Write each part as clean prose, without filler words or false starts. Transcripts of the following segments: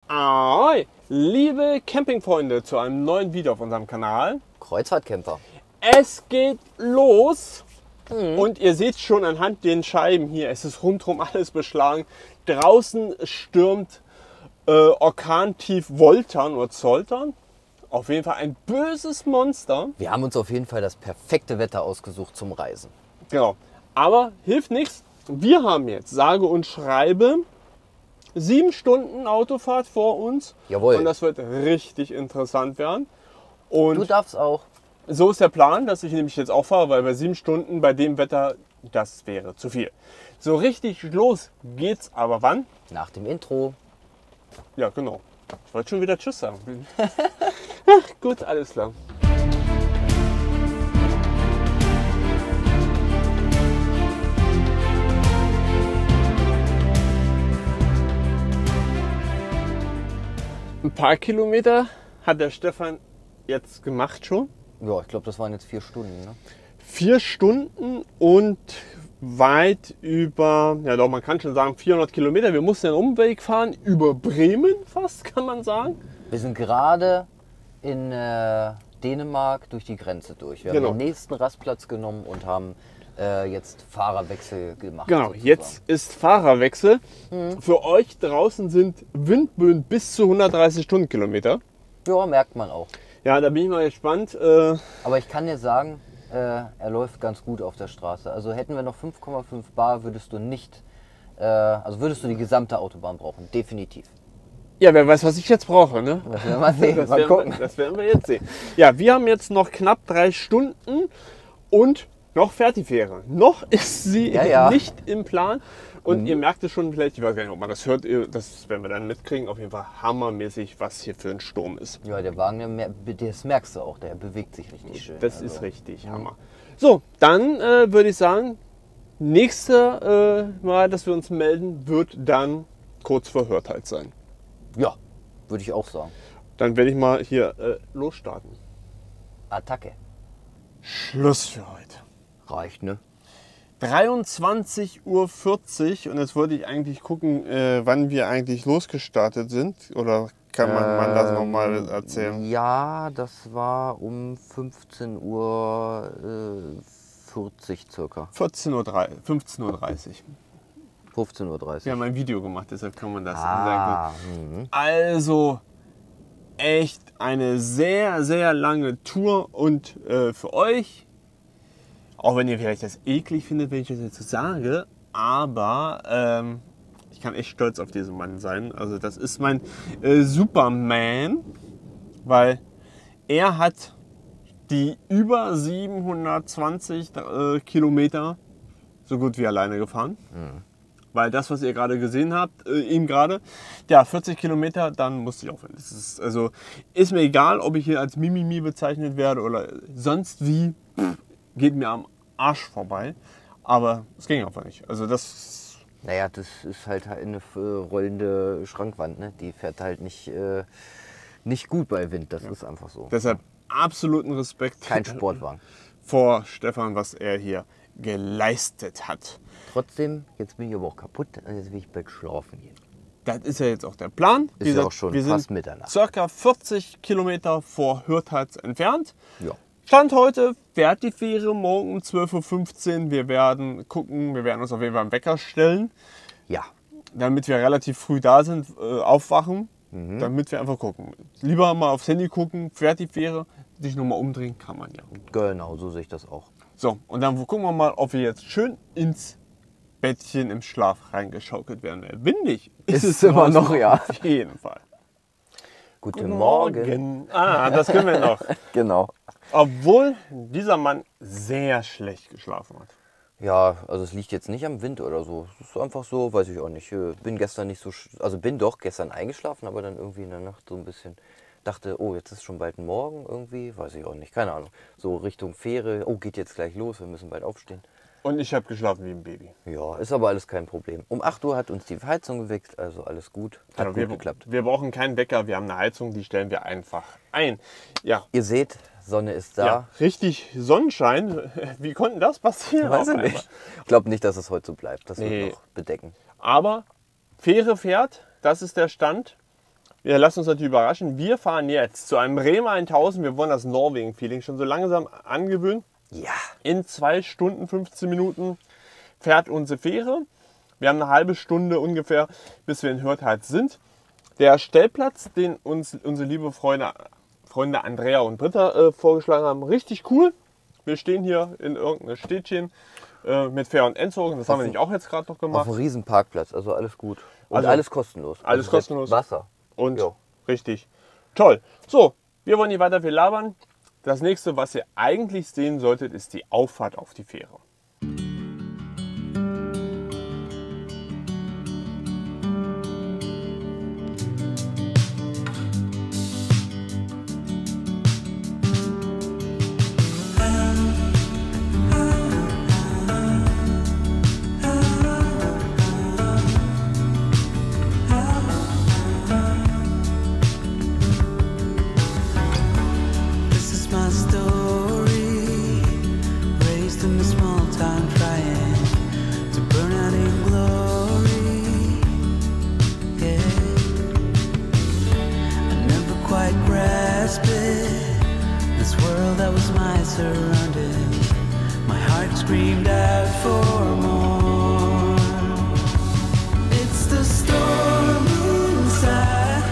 Ahoi, liebe Campingfreunde, zu einem neuen Video auf unserem Kanal. Kreuzfahrtcamper. Es geht los und ihr seht schon anhand den Scheiben hier, es ist rundherum alles beschlagen. Draußen stürmt Orkantief Voltan oder Zoltan. Auf jeden Fall ein böses Monster. Wir haben uns auf jeden Fall das perfekte Wetter ausgesucht zum Reisen. Genau, aber hilft nichts. Wir haben jetzt, sage und schreibe, 7 Stunden Autofahrt vor uns. Jawohl. Und das wird richtig interessant werden. Und Du darfst auch. so ist der Plan, dass ich nämlich jetzt auch fahre, weil bei 7 Stunden bei dem Wetter, das wäre zu viel. So richtig los geht's aber wann? Nach dem Intro. Ja, genau. Ich wollte schon wieder Tschüss sagen. Ach, gut, alles klar. Ein paar Kilometer hat der Stefan jetzt gemacht schon. Ja, ich glaube, das waren jetzt 4 Stunden. Ne? 4 Stunden und weit über, ja doch, man kann schon sagen 400 Kilometer. Wir mussten einen Umweg fahren, über Bremen fast, kann man sagen. Wir sind gerade in Dänemark durch die Grenze durch. Wir haben den nächsten Rastplatz genommen und haben jetzt Fahrerwechsel gemacht. Genau, sozusagen. jetzt ist Fahrerwechsel. Für euch draußen sind Windböen bis zu 130 Stundenkilometer. Ja, merkt man auch. Ja, da bin ich mal gespannt. Aber ich kann dir sagen, er läuft ganz gut auf der Straße. Also hätten wir noch 5,5 Bar, würdest du nicht, würdest du die gesamte Autobahn brauchen. Definitiv. Ja, wer weiß, was ich jetzt brauche, ne? Das werden wir sehen. Mal gucken. Das werden wir jetzt sehen. Ja, wir haben jetzt noch knapp 3 Stunden und noch fährt die Fähre. Noch ist sie nicht im Plan. Und ihr merkt es schon vielleicht, ich weiß gar nicht, ob man das hört, das werden wir dann mitkriegen, auf jeden Fall hammermäßig, was hier für ein Sturm ist. Ja, der Wagen, das merkst du auch, der bewegt sich richtig schön. Das ist richtig Hammer. So, dann würde ich sagen, nächste Mal, dass wir uns melden, wird dann kurz vor Hörtals sein. Ja, würde ich auch sagen. Dann werde ich mal hier losstarten. Attacke. Schluss für heute. Reicht, ne? 23:40 Uhr und jetzt wollte ich eigentlich gucken, wann wir eigentlich losgestartet sind. Oder kann man das nochmal erzählen? Ja, das war um 15:40 Uhr circa. 15:30 Uhr. 15:30 Uhr. Wir haben ein Video gemacht, deshalb kann man das Ah, sagen. Also echt eine sehr, sehr lange Tour und für euch, auch wenn ihr vielleicht das eklig findet, wenn ich das jetzt so sage, aber ich kann echt stolz auf diesen Mann sein. Also das ist mein Superman, weil er hat die über 720 Kilometer so gut wie alleine gefahren. Weil das, was ihr gerade gesehen habt, ihm gerade, ja, 40 Kilometer, dann musste ich aufhören. Das ist, also, ist mir egal, ob ich hier als Mimimi bezeichnet werde oder sonst wie, geht mir am Arsch vorbei. Aber es ging einfach nicht. Also das. Naja, das ist halt eine rollende Schrankwand, ne? Die fährt halt nicht gut bei Wind, das ist einfach so. Deshalb absoluten Respekt. Kein Sportwagen. Vor Stefan, was er hier geleistet hat. Trotzdem, jetzt bin ich aber auch kaputt und jetzt will ich bald schlafen gehen. Das ist ja jetzt auch der Plan. Ist ja auch schon fast Mitternacht. Circa 40 Kilometer vor Hürtals entfernt. Ja. Stand heute fährt die Fähre morgen um 12:15 Uhr. Wir werden gucken, wir werden uns auf jeden Fall einen Wecker stellen. Ja. Damit wir relativ früh da sind, aufwachen. Damit wir einfach gucken. Lieber mal aufs Handy gucken, fährt die Fähre, sich nochmal umdrehen, kann man ja. Genau, so sehe ich das auch. So, und dann gucken wir mal, ob wir jetzt schön ins Bettchen im Schlaf reingeschaukelt werden. Windig ist es immer noch, draußen, ja. Auf jeden Fall. Guten Morgen. Ah, das können wir noch. Genau. Obwohl dieser Mann sehr schlecht geschlafen hat. Ja, also es liegt jetzt nicht am Wind oder so. Es ist einfach so, weiß ich auch nicht. Bin gestern nicht so, bin doch gestern eingeschlafen, aber dann irgendwie in der Nacht so ein bisschen dachte, oh, jetzt ist schon bald Morgen irgendwie, weiß ich auch nicht, keine Ahnung. So Richtung Fähre, oh, geht jetzt gleich los, wir müssen bald aufstehen. Und ich habe geschlafen wie ein Baby. Ja, ist aber alles kein Problem. Um 8 Uhr hat uns die Heizung geweckt, also alles gut. Hat gut geklappt. Wir brauchen keinen Wecker, wir haben eine Heizung, die stellen wir einfach ein. Ja. Ihr seht, Sonne ist da. Ja, richtig Sonnenschein. Wie konnte das passieren? Weiß ich nicht. Ich glaube nicht, dass es heute so bleibt. Das wird noch bedecken. Aber Fähre fährt, das ist der Stand. Wir lassen uns natürlich überraschen. Wir fahren jetzt zu einem Bremer 1000. Wir wollen das Norwegen-Feeling schon so langsam angewöhnen. Ja. In 2 Stunden, 15 Minuten fährt unsere Fähre. Wir haben eine halbe Stunde ungefähr, bis wir in Hürth sind. Der Stellplatz, den uns unsere liebe Freunde Andrea und Britta vorgeschlagen haben, richtig cool. Wir stehen hier in irgendeinem Städtchen mit Fähr- und Endzug. Das haben wir nicht auch jetzt gerade noch gemacht. Auf einem riesen Parkplatz, also alles gut. Und Also alles kostenlos. alles also kostenlos. Wasser. Und Jo. richtig toll. So, wir wollen hier weiter viel labern. Das nächste, was ihr eigentlich sehen solltet, ist die Auffahrt auf die Fähre. This is my story, raised in a small town, trying to burn out in glory. Yeah, I never quite grasped it. This world that was my surroundings, my heart screamed out for more. It's the storm inside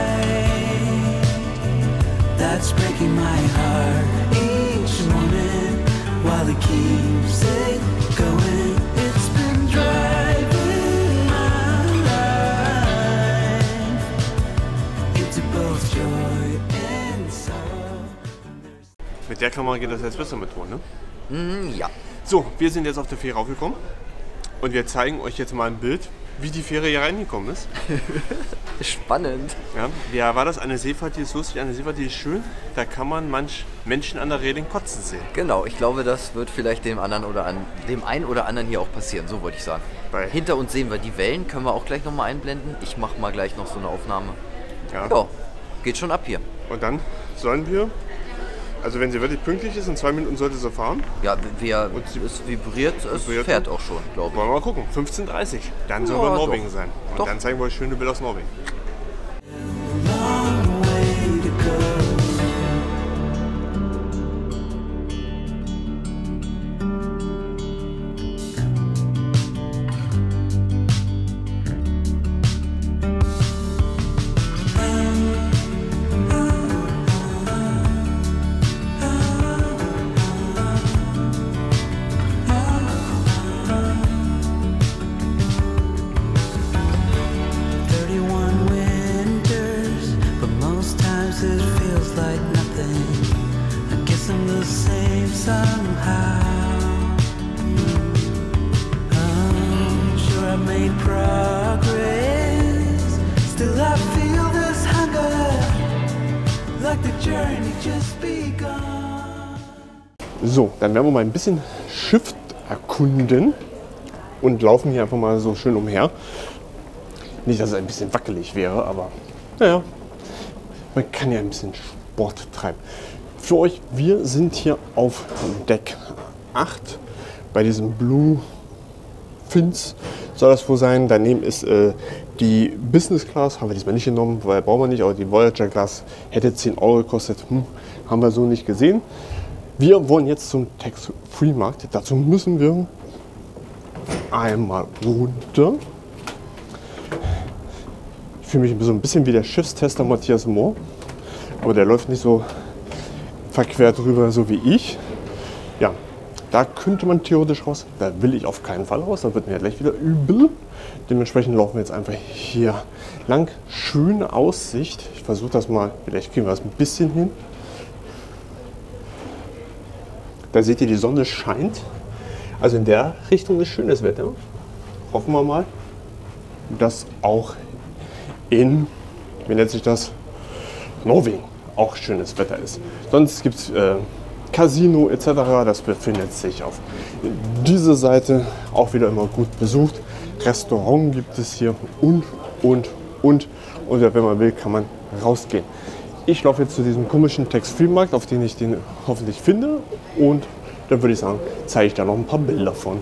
that's breaking my heart each morning while it keeps it going. It's been driving my life into both joy and sorrow. Mit der Kamera geht das jetzt besser mit Ton, ne? Ja. So, wir sind jetzt auf der Fähre aufgekommen und wir zeigen euch jetzt mal ein Bild, wie die Fähre hier reingekommen ist. Spannend. Ja, war das eine Seefahrt, die ist lustig, eine Seefahrt, die ist schön. Da kann man manch Menschen an der Reling kotzen sehen. Genau, ich glaube, das wird vielleicht dem einen oder anderen hier auch passieren, so wollte ich sagen. Weil- Hinter uns sehen wir die Wellen, können wir auch gleich nochmal einblenden. Ich mache mal gleich noch so eine Aufnahme. Ja. Ja, geht schon ab hier. Und dann sollen wir, also wenn sie wirklich pünktlich ist, in 2 Minuten sollte sie fahren. Ja, sie- es vibriert, es vibriert fährt auch schon, glaube ich. Wollen wir mal gucken, 15:30 Dann sollen Ja, wir in Norwegen doch. sein. Und Doch. dann zeigen wir euch schöne Bilder aus Norwegen. Long way to go. Winters, but most times it feels like nothing. I guess I'm the same somehow. Sure I've made progress. Still I feel this hunger, like the journey just begun. So, dann werden wir mal ein bisschen Schiff erkunden und laufen hier einfach mal so schön umher. Nicht, dass es ein bisschen wackelig wäre, aber naja, man kann ja ein bisschen Sport treiben. Für euch, wir sind hier auf Deck 8 bei diesem Blue Fins soll das wohl sein. Daneben ist die Business Class, haben wir diesmal nicht genommen, weil brauchen wir nicht, aber die Voyager Class hätte 10 Euro gekostet, haben wir so nicht gesehen. Wir wollen jetzt zum Tax-Free-Markt, dazu müssen wir einmal runter. Ich fühle mich so ein bisschen wie der Schiffstester Matthias Mohr, aber der läuft nicht so verquert rüber, so wie ich. Ja, da könnte man theoretisch raus, da will ich auf keinen Fall raus, da wird mir gleich wieder übel. Dementsprechend laufen wir jetzt einfach hier lang. Schöne Aussicht, ich versuche das mal, vielleicht kriegen wir das ein bisschen hin. Da seht ihr, die Sonne scheint, also in der Richtung ist schönes Wetter. Hoffen wir mal, dass auch in, wie nennt sich das, Norwegen auch schönes Wetter ist. Sonst gibt es Casino etc. Das befindet sich auf dieser Seite, auch wieder immer gut besucht. Restaurant gibt es hier und wenn man will, kann man rausgehen. Ich laufe jetzt zu diesem komischen Tax-Free-Markt, auf den ich den hoffentlich finde, und dann würde ich sagen, zeige ich da noch ein paar Bilder von.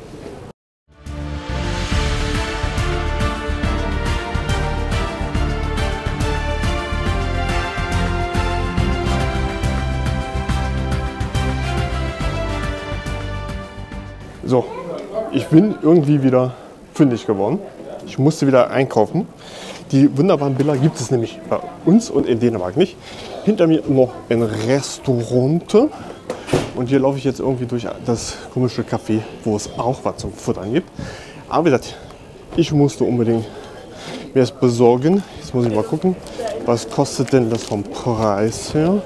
So, ich bin irgendwie wieder fündig geworden. Ich musste wieder einkaufen. Die wunderbaren Bilder gibt es nämlich bei uns und in Dänemark nicht. Hinter mir noch ein Restaurant. Und hier laufe ich jetzt irgendwie durch das komische Café, wo es auch was zum Futtern gibt. Aber wie gesagt, ich musste unbedingt mir das besorgen. Jetzt muss ich mal gucken, was kostet denn das vom Preis her?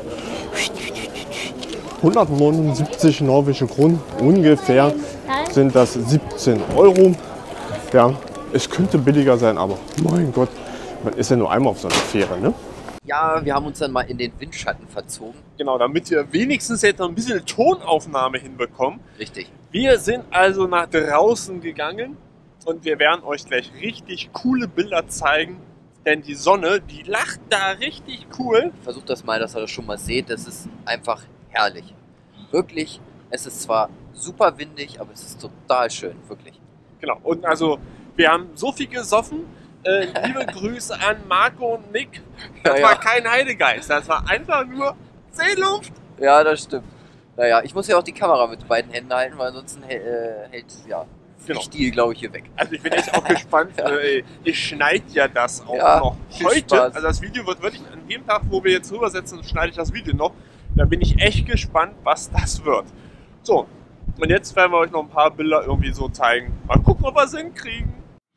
179 norwegische Kronen, ungefähr sind das 17 Euro. Ja, es könnte billiger sein, aber mein Gott, man ist ja nur einmal auf so einer Fähre, ne? Ja, wir haben uns dann mal in den Windschatten verzogen. Genau, damit wir wenigstens jetzt noch ein bisschen Tonaufnahme hinbekommen. Richtig. Wir sind also nach draußen gegangen und wir werden euch gleich richtig coole Bilder zeigen. Denn die Sonne, die lacht da richtig cool. Versucht das mal, dass ihr das schon mal seht. Das ist einfach herrlich. Wirklich, es ist zwar super windig, aber es ist total schön, wirklich. Genau, und also wir haben so viel gesoffen. Liebe Grüße an Marco und Nick. Das war kein Heidegeist, das war einfach nur Seeluft. Ja, das stimmt. Naja, ich muss ja auch die Kamera mit beiden Händen halten, weil ansonsten fliegt die, glaube ich, hier weg. Also ich bin echt auch gespannt. Ich schneide ja das auch noch heute. Spaß. Also das Video wird wirklich an dem Tag, wo wir jetzt rübersetzen, schneide ich das Video noch. Da bin ich echt gespannt, was das wird. So, und jetzt werden wir euch noch ein paar Bilder irgendwie so zeigen. Mal gucken, ob wir es hinkriegen.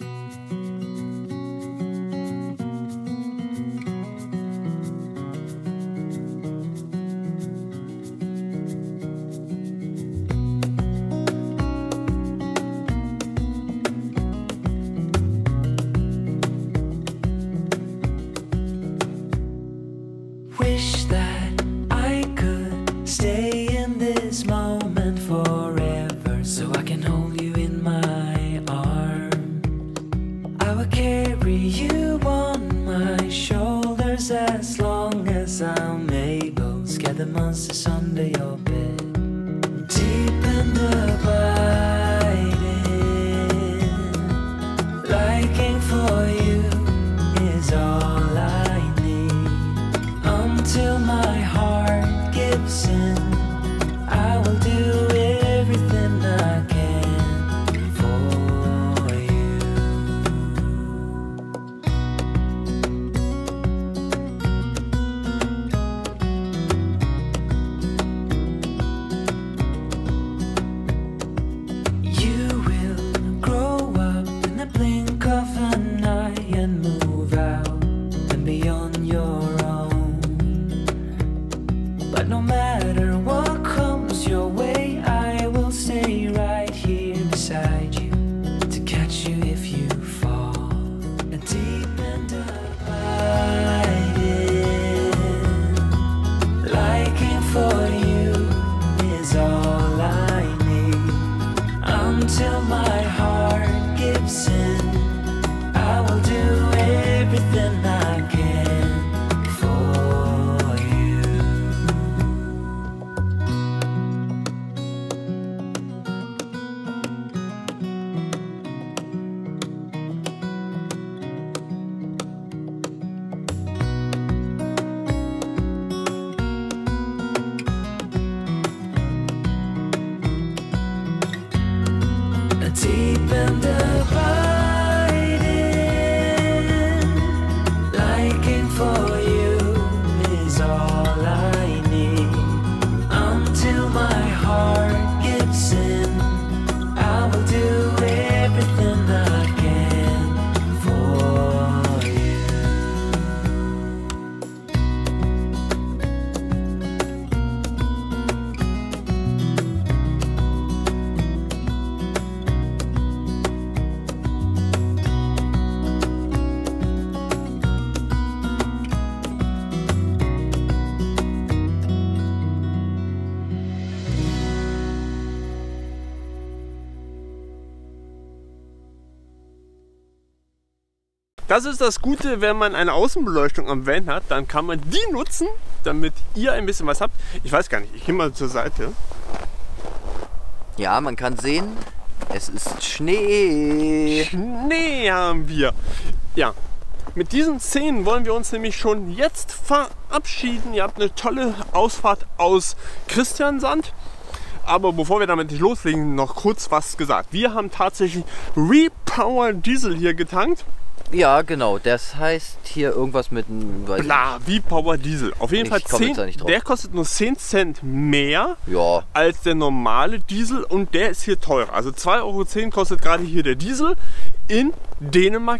Wish that I could stay in this moment forever, so I can hold you in my arms. I will carry you on my shoulders as long as I'm able. Scare the monsters under your bed, deep in the biting. Liking for you is all I need. Until my heart gives in, I will do everything I can for you. You will grow up in the blink of an eye and move out and be on your own. But no matter what comes your way, I will stay right here beside you to catch you if you fall. Deep and abiding, liking for you is all I need. Until my heart gives in, I will do everything I can for you. Deep and abiding, liking for you is all I need. Until my heart gives in, I will do everything I can for you. Das ist das Gute, wenn man eine Außenbeleuchtung am Van hat, dann kann man die nutzen, damit ihr ein bisschen was habt. Ich weiß gar nicht, ich gehe mal zur Seite. Ja, man kann sehen, es ist Schnee. Schnee haben wir. Ja, mit diesen Szenen wollen wir uns nämlich schon jetzt verabschieden. Ihr habt eine tolle Ausfahrt aus Christiansand. Aber bevor wir damit nicht loslegen, noch kurz was gesagt. Wir haben tatsächlich Repower Diesel hier getankt. Ja, genau. Das heißt hier irgendwas mit einem... Bla, Repower Diesel. Auf jeden Fall Ich komme jetzt da nicht drauf. der kostet nur 10 Cent mehr Ja, als der normale Diesel und der ist hier teurer. Also 2,10 € kostet gerade hier der Diesel. In Dänemark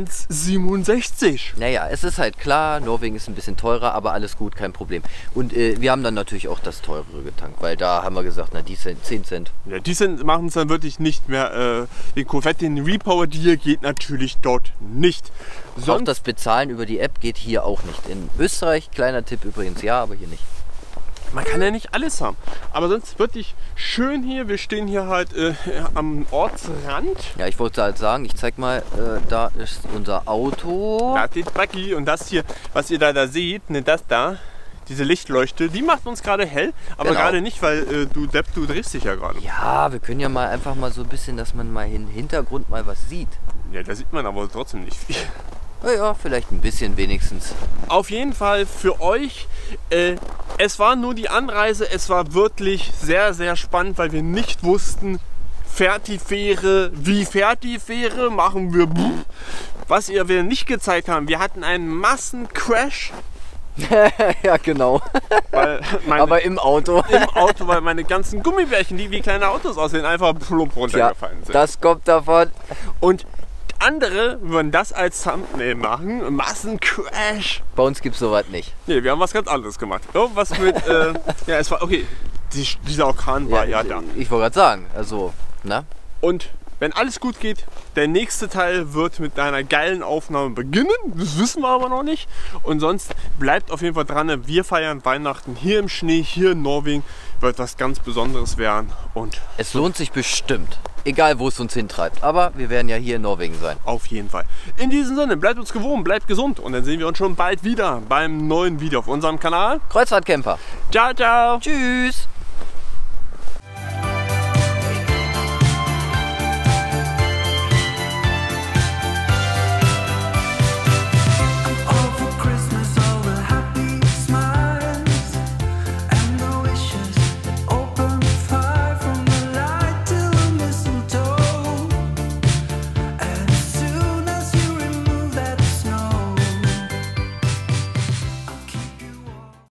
1,67. naja, es ist halt klar, Norwegen ist ein bisschen teurer, aber alles gut, kein Problem. Und wir haben dann natürlich auch das teurere getankt, weil da haben wir gesagt, na die 10 Cent. Ja, die machen es dann wirklich nicht mehr. Den Corvette, den Repower Deal geht natürlich dort nicht. Auch das Bezahlen über die App geht hier auch nicht. In Österreich, kleiner Tipp übrigens, ja, aber hier nicht. Man kann ja nicht alles haben. Aber sonst wirklich schön hier. Wir stehen hier halt am Ortsrand. Ja, ich wollte halt sagen, ich zeig mal, da ist unser Auto. Da steht Buggy und das hier, was ihr da seht, ne, das da, diese Lichtleuchte, die macht uns gerade hell. Aber Genau. gerade nicht, weil du drehst dich ja gerade. Ja, wir können ja mal einfach mal so ein bisschen, dass man mal im Hintergrund mal was sieht. Ja, da sieht man aber trotzdem nicht viel. Ja, vielleicht ein bisschen wenigstens. Auf jeden Fall für euch, es war nur die Anreise, es war wirklich sehr, sehr spannend, weil wir nicht wussten, fährt die Fähre, wie fährt die Fähre, machen wir, was wir nicht gezeigt haben, wir hatten einen Massencrash, Ja, genau. weil Aber im Auto. im Auto, weil meine ganzen Gummibärchen, die wie kleine Autos aussehen, einfach plump Ja, runtergefallen sind. das kommt davon. Und andere würden das als Thumbnail machen, Massencrash. Bei uns gibt es sowas nicht. Nee, wir haben was ganz anderes gemacht. Irgendwas mit, ja, es war, okay, dieser Orkan war ja da. Ich wollte gerade sagen, also, na? Und wenn alles gut geht, der nächste Teil wird mit einer geilen Aufnahme beginnen. Das wissen wir aber noch nicht. Und sonst bleibt auf jeden Fall dran. Wir feiern Weihnachten hier im Schnee, hier in Norwegen. Wird was ganz Besonderes werden. Und Es lohnt sich bestimmt. Egal, wo es uns hintreibt. Aber wir werden ja hier in Norwegen sein. auf jeden Fall. In diesem Sinne, bleibt uns gewogen, bleibt gesund. Und dann sehen wir uns schon bald wieder beim neuen Video auf unserem Kanal. Kreuzfahrtcamper. Ciao, ciao. Tschüss.